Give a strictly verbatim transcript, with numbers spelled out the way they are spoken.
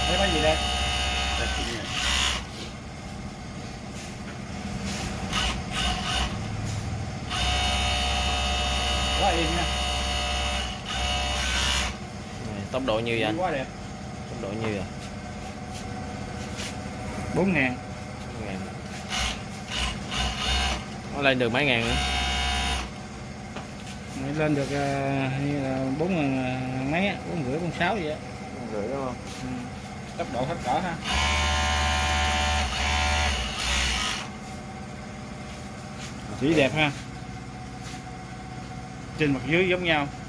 Lấy cái gì đây? Quá im nha. Này, tốc độ nhiêu vậy anh? Quá đẹp. Tốc độ nhiêu vậy? bốn ngàn. Ngàn. Nó lên được mấy ngàn nữa? Lên được bốn ngàn mấy á, bốn rưỡi, bốn sáu vậy á. bốn rưỡi đúng không? Ừ. Tốc độ hết cỡ ha. Chỉ đẹp ha. Trên mặt dưới giống nhau.